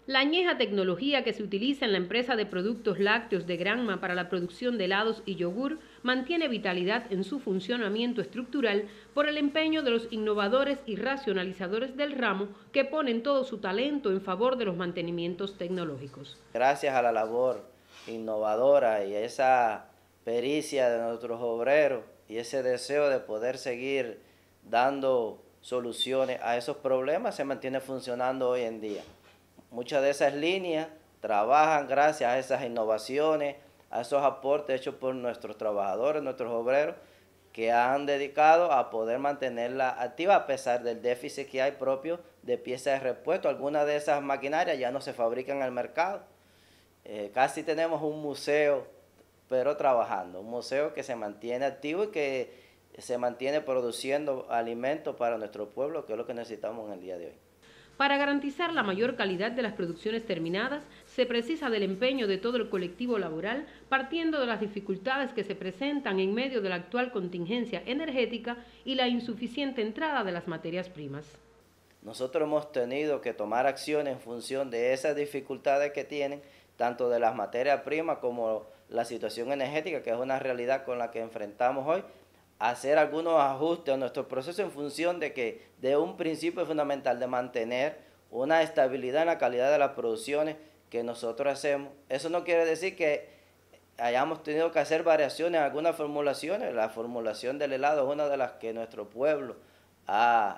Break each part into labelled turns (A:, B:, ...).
A: La añeja tecnología que se utiliza en la empresa de productos lácteos de Granma para la producción de helados y yogur mantiene vitalidad en su funcionamiento estructural por el empeño de los innovadores y racionalizadores del ramo que ponen todo su talento en favor de los mantenimientos tecnológicos.
B: Gracias a la labor innovadora y a esa pericia de nuestros obreros y ese deseo de poder seguir dando soluciones a esos problemas, se mantiene funcionando hoy en día. Muchas de esas líneas trabajan gracias a esas innovaciones, a esos aportes hechos por nuestros trabajadores, nuestros obreros, que han dedicado a poder mantenerla activa a pesar del déficit que hay propio de piezas de repuesto. Algunas de esas maquinarias ya no se fabrican en el mercado. Casi tenemos un museo, pero trabajando, un museo que se mantiene activo y que se mantiene produciendo alimentos para nuestro pueblo, que es lo que necesitamos en el día de hoy.
A: Para garantizar la mayor calidad de las producciones terminadas, se precisa del empeño de todo el colectivo laboral, partiendo de las dificultades que se presentan en medio de la actual contingencia energética y la insuficiente entrada de las materias primas.
B: Nosotros hemos tenido que tomar acciones en función de esas dificultades que tienen, tanto de las materias primas como la situación energética, que es una realidad con la que enfrentamos hoy, hacer algunos ajustes a nuestro proceso en función de que de un principio fundamental de mantener una estabilidad en la calidad de las producciones que nosotros hacemos. Eso no quiere decir que hayamos tenido que hacer variaciones en algunas formulaciones. La formulación del helado es una de las que nuestro pueblo ha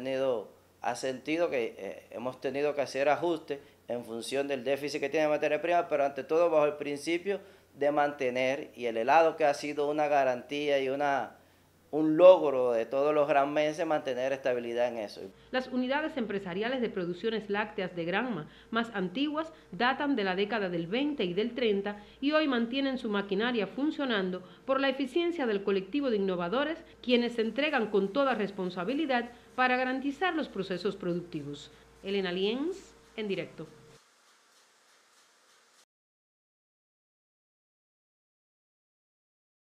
B: sentido que hemos tenido que hacer ajustes en función del déficit que tiene materia prima, pero ante todo bajo el principio de mantener, y el helado que ha sido una garantía y un logro de todos los granmenses, mantener estabilidad en eso.
A: Las unidades empresariales de producciones lácteas de Granma más antiguas datan de la década del 20 y del 30 y hoy mantienen su maquinaria funcionando por la eficiencia del colectivo de innovadores, quienes se entregan con toda responsabilidad para garantizar los procesos productivos. Elena Lienz, en directo.